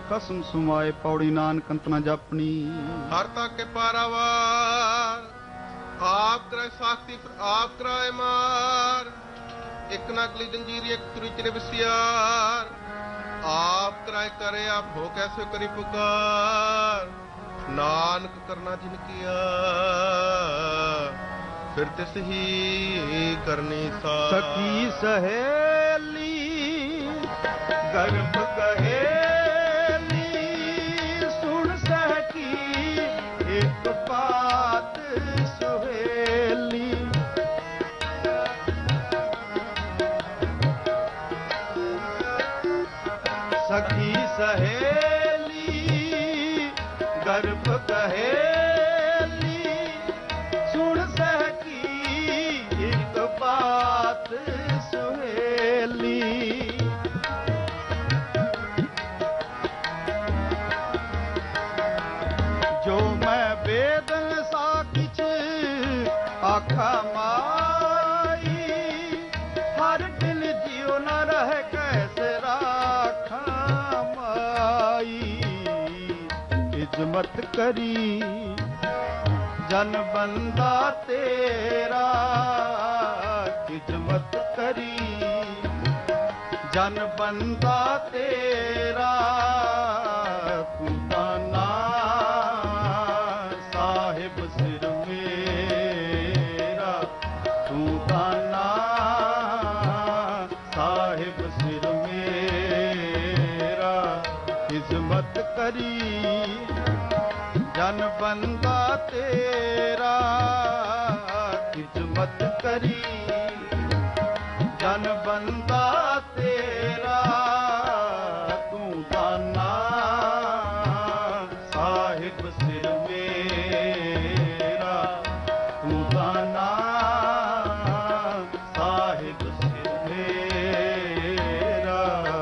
कसम सुमाए पौड़ी नानक अंत न जापनी। हर तक के पारावार आप कराए साख्ती आप कराए मार। एक नकली जंजीर एक तुरी बसियार। आप कराए करे आप हो कैसे करी पुकार। नानक करना जिन किया फिर तिस ही करनी सा। सखी सहेली गर्भ कहेली सुन सकी एक बात सुहेली। सखी सहेली गर्भ कहेली सुन सकी एक बात सुहेली। जो मैं बेदन सा किछ आखा माई हर दिन जियो न रहे कैसे राखा माई। इज्जत करी जन बंदा तेरा इज्जत करी जन बंदा तेरा। तू दाना साहिब सिर मेरा तू दाना साहिब सिर मेरा। इज्जत करी जन बंदा तेरा इज्जत करी जन बंदा तेरा। तू दाना साहिब सिर मेरा तू दाना साहिब सिर मेरा।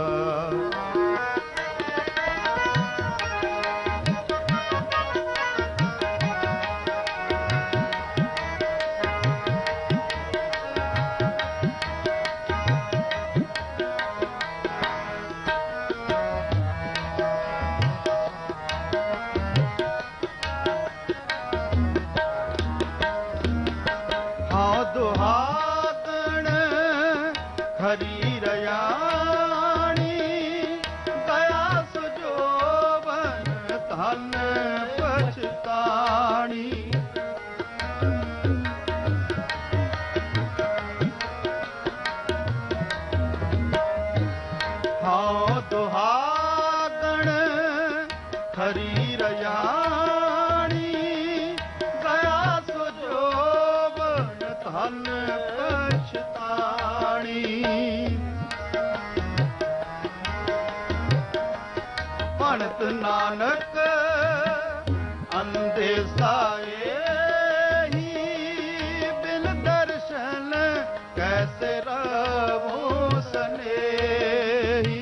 दुहागण खरी रयाणी दया सुजोबन धन पछताणी। हाँ दुहागण खरी रयाणी दया सुजोबन धन पछताणी। पंडित नानक अंधे साए ही बिन दर्शन कैसे रहो सनेही।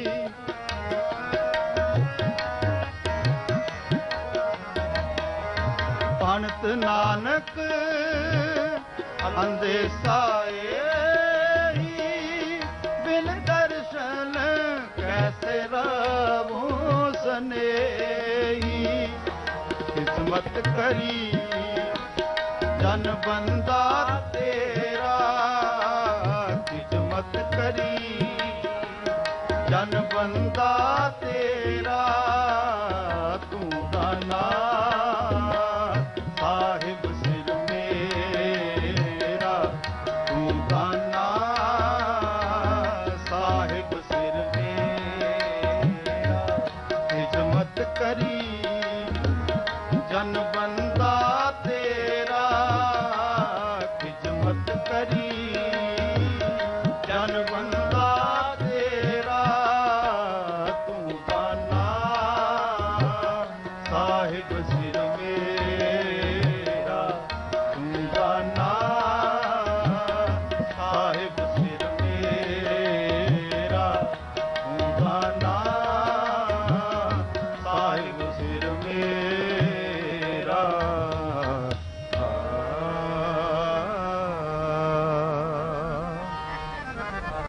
पंडित नानक अंधे साए ही बिन दर्शन कैसे रहो सनेही। किस्मत करी जन बंदा तेरा किस्मत करी जन बंदा तेरा। तू दाना साहिब सिर मेरा तू दाना साहिब सिर मेरा। इज्जत करी जन